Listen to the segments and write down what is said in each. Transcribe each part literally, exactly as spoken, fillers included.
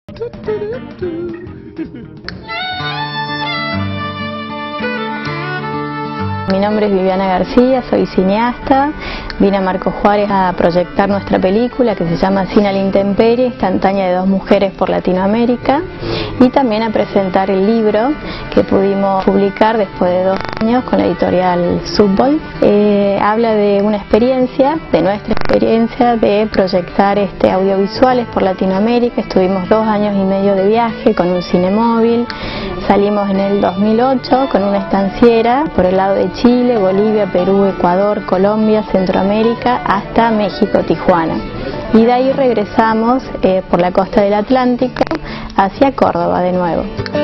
Mi nombre es Viviana García, soy cineasta. Vine a Marcos Juárez a proyectar nuestra película que se llama Cine a la Intemperie, instantánea de dos mujeres por Latinoamérica, y también a presentar el libro que pudimos publicar después de dos años con la editorial Subboy. Eh, habla de una experiencia, de nuestra experiencia de proyectar este, audiovisuales por Latinoamérica. Estuvimos dos años y medio de viaje con un cinemóvil. Salimos en el dos mil ocho con una estanciera por el lado de Chile, Bolivia, Perú, Ecuador, Colombia, Centroamérica, hasta México, Tijuana. Y de ahí regresamos eh, por la costa del Atlántico hacia Córdoba de nuevo.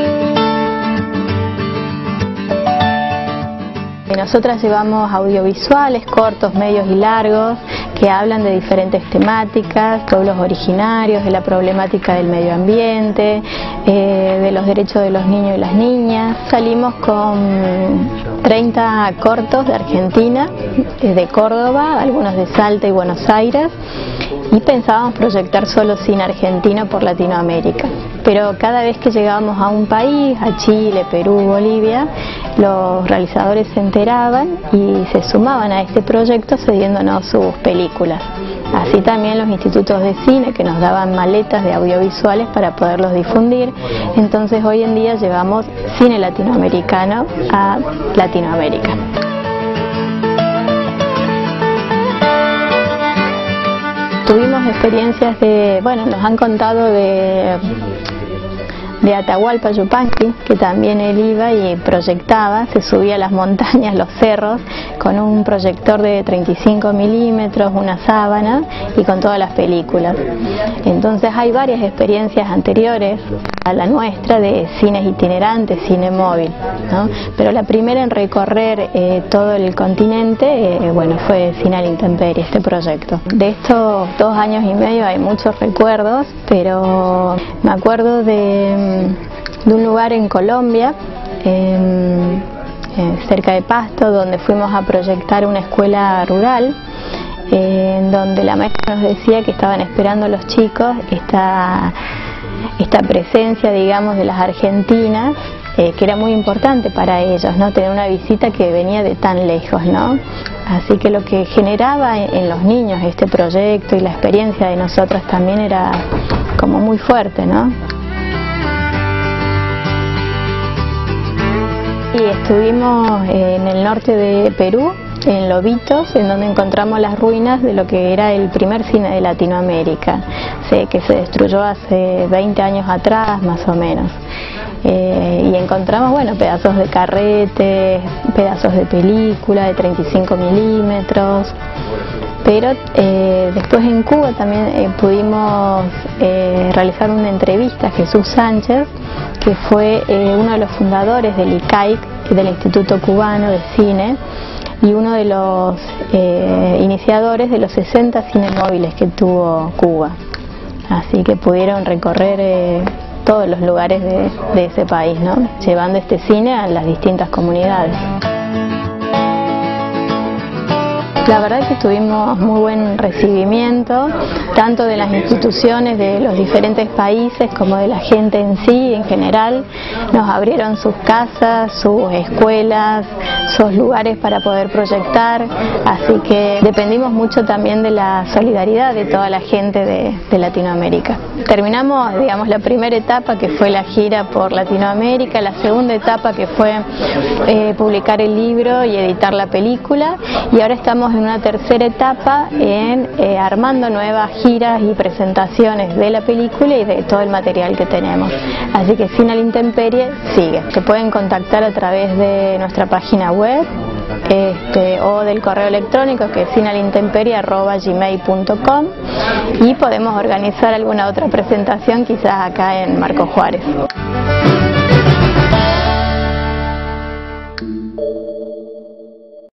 Nosotras llevamos audiovisuales cortos, medios y largos que hablan de diferentes temáticas, pueblos originarios, de la problemática del medio ambiente, eh, de los derechos de los niños y las niñas. Salimos con treinta cortos de Argentina, de Córdoba, algunos de Salta y Buenos Aires, y pensábamos proyectar solo cine argentino por Latinoamérica. Pero cada vez que llegábamos a un país, a Chile, Perú, Bolivia, los realizadores se enteraban y se sumaban a este proyecto cediéndonos sus películas. Así también los institutos de cine que nos daban maletas de audiovisuales para poderlos difundir. Entonces hoy en día llevamos cine latinoamericano a Latinoamérica. Tuvimos experiencias de, bueno, nos han contado de, de Atahualpa Yupanqui, que también él iba y proyectaba, se subía a las montañas, los cerros, con un proyector de treinta y cinco milímetros, una sábana y con todas las películas. Entonces hay varias experiencias anteriores a la nuestra de cines itinerantes, cine móvil, ¿no? Pero la primera en recorrer eh, todo el continente, eh, bueno, fue Cine a la Intemperie, este proyecto. De estos dos años y medio hay muchos recuerdos, pero me acuerdo de, de un lugar en Colombia, eh, eh, cerca de Pasto, donde fuimos a proyectar una escuela rural, eh, en donde la maestra nos decía que estaban esperando a los chicos esta esta presencia, digamos, de las argentinas, eh, que era muy importante para ellos, ¿no? Tener una visita que venía de tan lejos, ¿no? Así que lo que generaba en, en los niños este proyecto y la experiencia de nosotros también era como muy fuerte, ¿no? Y estuvimos en el norte de Perú, en Lobitos, en donde encontramos las ruinas de lo que era el primer cine de Latinoamérica, que se destruyó hace veinte años atrás, más o menos. Eh, y encontramos, bueno, pedazos de carretes, pedazos de película de treinta y cinco milímetros. Pero eh, después en Cuba también eh, pudimos eh, realizar una entrevista a Jesús Sánchez, que fue eh, uno de los fundadores del I C A I C, del Instituto Cubano de Cine, y uno de los eh, iniciadores de los sesenta cinemóviles que tuvo Cuba. Así que pudieron recorrer eh, todos los lugares de, de ese país, ¿no? Llevando este cine a las distintas comunidades. La verdad es que tuvimos muy buen recibimiento, tanto de las instituciones de los diferentes países como de la gente en sí, en general. Nos abrieron sus casas, sus escuelas, sus lugares para poder proyectar, así que dependimos mucho también de la solidaridad de toda la gente de, de Latinoamérica. Terminamos, digamos, la primera etapa, que fue la gira por Latinoamérica, la segunda etapa, que fue eh, publicar el libro y editar la película, y ahora estamos en una tercera etapa en eh, armando nuevas giras y presentaciones de la película y de todo el material que tenemos. Así que Cine a la Intemperie sigue. Se pueden contactar a través de nuestra página web este, o del correo electrónico, que es cine a la intemperie arroba gmail punto com, y podemos organizar alguna otra presentación quizás acá en Marcos Juárez.